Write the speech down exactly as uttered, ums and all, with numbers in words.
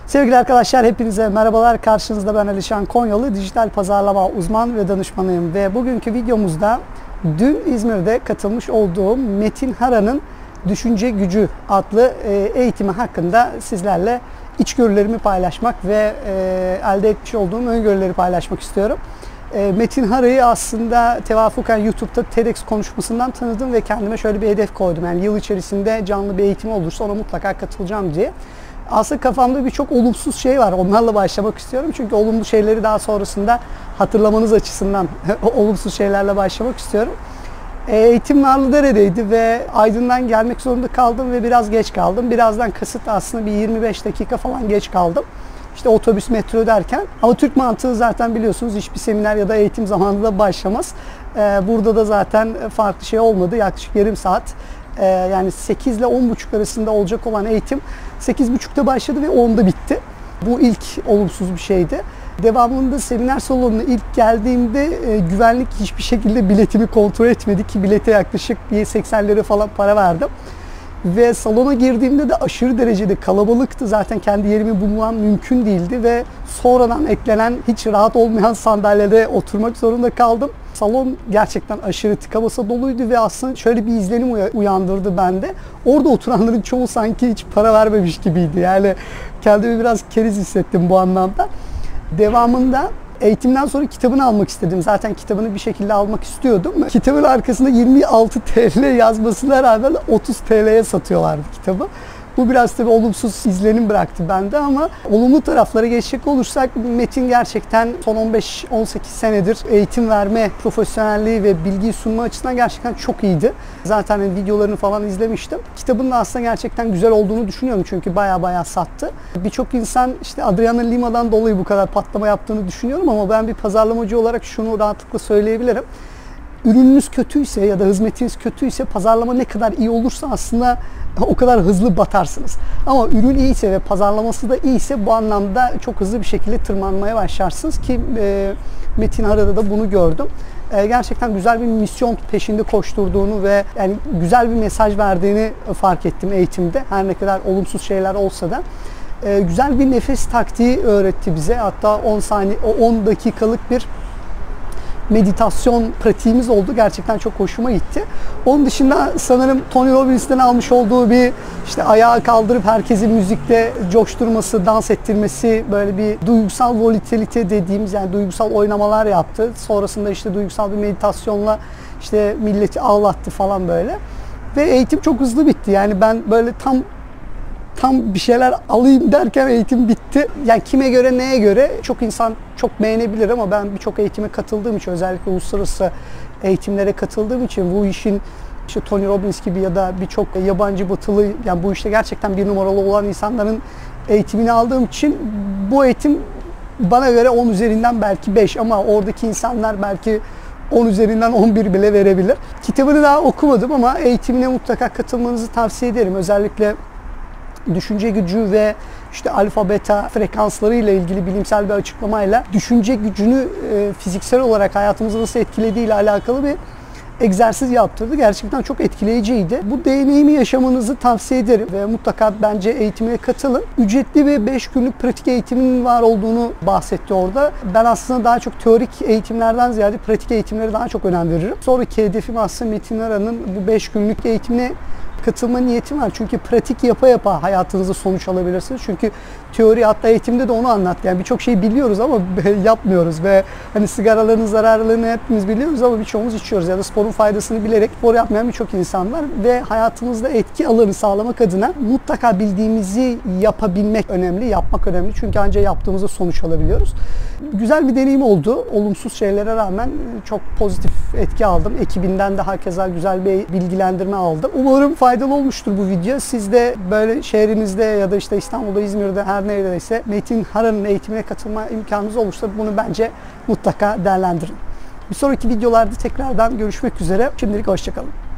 Sevgili arkadaşlar, hepinize merhabalar. Karşınızda ben Alişan Konyalı, dijital pazarlama uzman ve danışmanıyım. Ve bugünkü videomuzda dün İzmir'de katılmış olduğum Metin Hara'nın Düşünce Gücü adlı eğitimi hakkında sizlerle içgörülerimi paylaşmak ve elde etmiş olduğum öngörüleri paylaşmak istiyorum. Metin Hara'yı aslında tevafuken YouTube'da TEDx konuşmasından tanıdım ve kendime şöyle bir hedef koydum. Yani yıl içerisinde canlı bir eğitim olursa ona mutlaka katılacağım diye. Aslında kafamda birçok olumsuz şey var. Onlarla başlamak istiyorum. Çünkü olumlu şeyleri daha sonrasında hatırlamanız açısından olumsuz şeylerle başlamak istiyorum. Eğitim Narlıdere'deydi ve Aydın'dan gelmek zorunda kaldım ve biraz geç kaldım. Birazdan kasıt aslında bir yirmi beş dakika falan geç kaldım. İşte otobüs, metro derken. Ama Türk mantığı zaten biliyorsunuz, hiçbir seminer ya da eğitim zamanında başlamaz. Burada da zaten farklı şey olmadı. Yaklaşık yarım saat. Yani sekiz ile on buçuk arasında olacak olan eğitim sekiz buçukta başladı ve onda bitti. Bu ilk olumsuz bir şeydi. Devamında seminer salonuna ilk geldiğimde e, güvenlik hiçbir şekilde biletimi kontrol etmedi ki bilete yaklaşık bir seksen lira falan para verdim. Ve salona girdiğimde de aşırı derecede kalabalıktı. Zaten kendi yerimi bulmam mümkün değildi ve sonradan eklenen hiç rahat olmayan sandalyede oturmak zorunda kaldım. Salon gerçekten aşırı tıka basa doluydu ve aslında şöyle bir izlenim uyandırdı bende. Orada oturanların çoğu sanki hiç para vermemiş gibiydi. Yani kendimi biraz keriz hissettim bu anlamda. Devamında eğitimden sonra kitabını almak istedim. Zaten kitabını bir şekilde almak istiyordum. Kitabın arkasında yirmi altı TL yazmasına rağmen otuz TL'ye satıyorlardı kitabı. Bu biraz tabii olumsuz izlenim bıraktı bende ama olumlu taraflara geçecek olursak Metin gerçekten son on beş on sekiz senedir eğitim verme profesyonelliği ve bilgi sunma açısından gerçekten çok iyiydi. Zaten videolarını falan izlemiştim. Kitabın da aslında gerçekten güzel olduğunu düşünüyorum çünkü baya baya sattı. Birçok insan işte Adriana Lima'dan dolayı bu kadar patlama yaptığını düşünüyorum ama ben bir pazarlamacı olarak şunu rahatlıkla söyleyebilirim. Ürününüz kötüyse ya da hizmetiniz kötüyse pazarlama ne kadar iyi olursa aslında o kadar hızlı batarsınız. Ama ürün iyiyse ve pazarlaması da iyiyse bu anlamda çok hızlı bir şekilde tırmanmaya başlarsınız ki e, Metin Hara'da da bunu gördüm. E, gerçekten güzel bir misyon peşinde koşturduğunu ve yani güzel bir mesaj verdiğini fark ettim eğitimde. Her ne kadar olumsuz şeyler olsa da. E, güzel bir nefes taktiği öğretti bize. Hatta on saniye, on dakikalık bir meditasyon pratiğimiz oldu. Gerçekten çok hoşuma gitti. Onun dışında sanırım Tony Robbins'ten almış olduğu bir işte ayağı kaldırıp herkesi müzikte coşturması, dans ettirmesi, böyle bir duygusal volatilite dediğimiz yani duygusal oynamalar yaptı. Sonrasında işte duygusal bir meditasyonla işte milleti ağlattı falan böyle. Ve eğitim çok hızlı bitti. Yani ben böyle tam tam bir şeyler alayım derken eğitim bitti. Yani kime göre neye göre çok insan çok beğenebilir ama ben birçok eğitime katıldığım için, özellikle uluslararası eğitimlere katıldığım için bu işin işte Tony Robbins gibi ya da birçok yabancı batılı yani bu işte gerçekten bir numaralı olan insanların eğitimini aldığım için bu eğitim bana göre on üzerinden belki beş ama oradaki insanlar belki on üzerinden on bir bile verebilir. Kitabını daha okumadım ama eğitimine mutlaka katılmanızı tavsiye ederim. Özellikle düşünce gücü ve işte alfa beta frekansları ile ilgili bilimsel bir açıklamayla düşünce gücünü e, fiziksel olarak hayatımızı nasıl etkilediği ile alakalı bir egzersiz yaptırdı. Gerçekten çok etkileyiciydi. Bu deneyimi yaşamanızı tavsiye ederim ve mutlaka bence eğitimine katılın. Ücretli ve beş günlük pratik eğitiminin var olduğunu bahsetti orada. Ben aslında daha çok teorik eğitimlerden ziyade pratik eğitimlere daha çok önem veririm. Sonraki hedefim aslında Metin Hara'nın bu beş günlük eğitimine katılma niyetim var. Çünkü pratik yapa yapa hayatınızda sonuç alabilirsiniz. Çünkü teori hatta eğitimde de onu anlat. Yani birçok şeyi biliyoruz ama yapmıyoruz ve hani sigaraların zararlarını hepimiz biliyoruz ama birçoğumuz içiyoruz ya da sporun faydasını bilerek spor yapmayan birçok insan var ve hayatımızda etki alanı sağlamak adına mutlaka bildiğimizi yapabilmek önemli, yapmak önemli. Çünkü ancak yaptığımızda sonuç alabiliyoruz. Güzel bir deneyim oldu. Olumsuz şeylere rağmen çok pozitif etki aldım. Ekibinden de herkese güzel bir bilgilendirme aldım. Umarım faydalı olmuştur bu video. Siz de böyle şehrinizde ya da işte İstanbul'da, İzmir'de her neredeyse Metin Hara'nın eğitimine katılma imkanınız olursa bunu bence mutlaka değerlendirin. Bir sonraki videolarda tekrardan görüşmek üzere. Şimdilik hoşça kalın.